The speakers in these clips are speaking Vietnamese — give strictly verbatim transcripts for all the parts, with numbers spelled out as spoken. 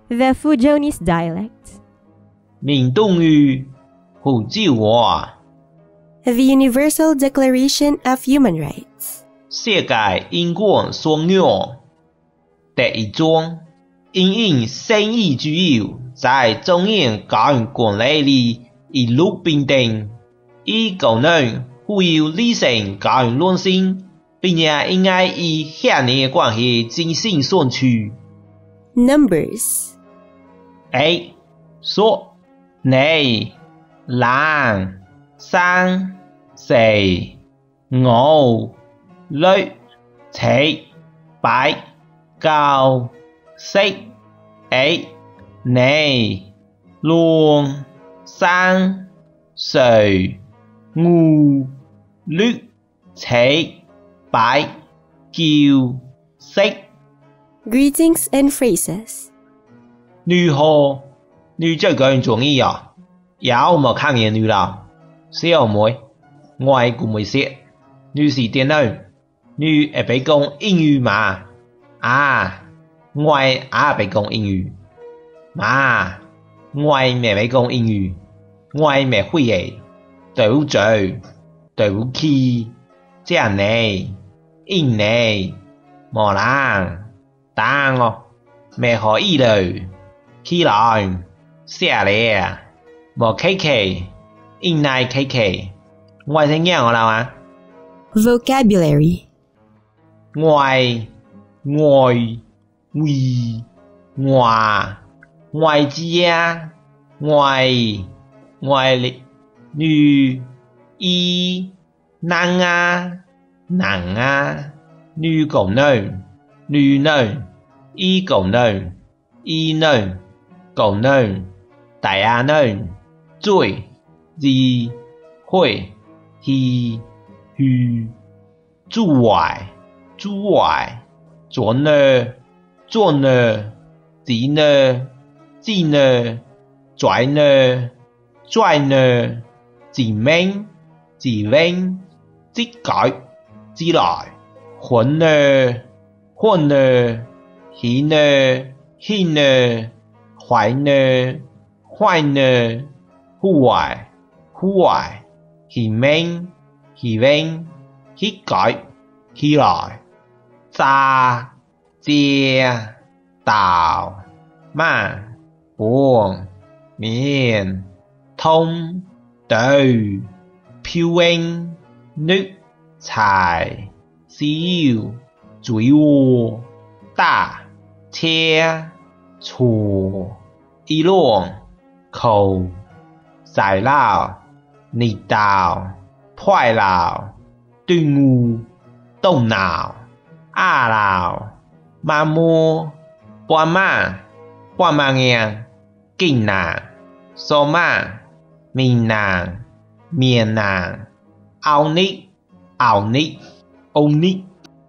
The Fuzhounese dialect. Mindong yu Hokchew wa. The Universal Declaration of Human Rights. 世界因果相約第一章，因應生意主要在中央教育管理裏一路平等，以功能富有理性教育論性，並且應該以協力關係進行選取。 Numbers. A. 數、你、兩、三、四、五、六、七、八、九、十、一、二、六、三、四、五、六、七、八、九、十。 Greetings and phrases. 你好，你最近做咩呀？有冇看見你啦？小妹，我係顧梅雪，你是點呢？你會俾講英語嘛？啊，我係也俾講英語。嘛，我係未俾講英語，我係未會嘅。對唔住，對唔起，即係你，因你，冇啦，等我，未可以嘞。起來，下嚟，冇客氣，因來客氣，我係聽講我啦嘛。 Vocabulary. 外外為外外家外外力女一男啊男啊女功能女能一功能一能功能大啊能最二會去去諸外諸外左呢左呢子呢子呢拽呢拽呢子明子明子改子來混呢混呢喜呢喜呢壞呢壞呢戶外戶外喜明喜明喜改喜來炸、煎、倒、燜、拌、麵、通、豆、漂英、nước、柴、燒、煮鍋、打、切、搓、一籠、扣、材料、泥豆、派料、燉烏、凍腦阿老、麻木、半麻、半麻樣、勁難、數麻、面難、面難、熬泥、熬泥、熬泥。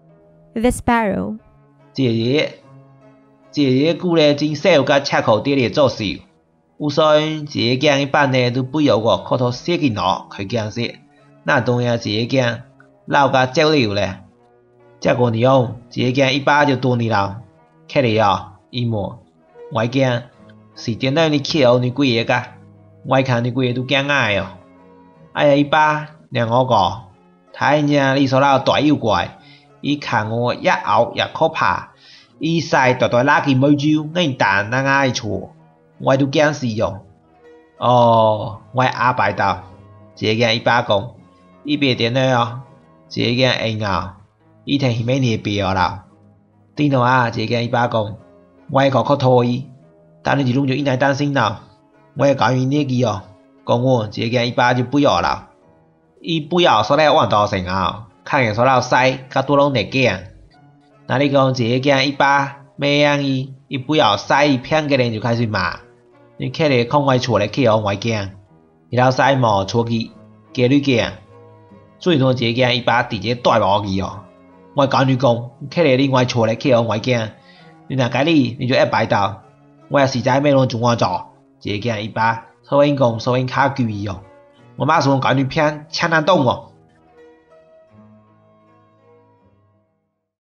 The sparrow. 姐姐，姐姐古來真少甲赤口啲嚟做事，有時姐姐一般呢都不由我口頭寫嘅攞佢講寫，那當然姐姐講老甲交流咧。這個你用姐姐一把就多你了，看你啊，一模，我講是點樣你瞧你幾個，我看你幾個都驚愛哦，哎呀一把兩我個，睇人你所鬧大妖怪，伊看我一咬一可怕，伊曬大大拉佢冇招，硬彈那愛錯，我都驚死哦，哦，我阿拜到，姐姐一把講，一邊點樣哦，姐姐硬咬。伊聽咩嘢表啦？聽到啊，姐姐一把講，我係個靠拖伊，但你始終就應該擔心啦。我係講完呢句哦，講我姐姐一把就不要啦。伊不要所來往到成啊，看人所到西，較多攏嚟驚。那你講姐姐一把咩樣伊，伊不要西，伊騙個人就開始罵。你看你看我錯嚟去哦，我驚。伊老西冇錯去，幾率驚。最多姐姐一把直接帶落去哦。我講你講，睇嚟你我錯嚟去我我驚，你若解你你就一擺到，我實在咩攏做我做，這個一把，所以講所以卡句哦，我馬上講你偏搶難動哦。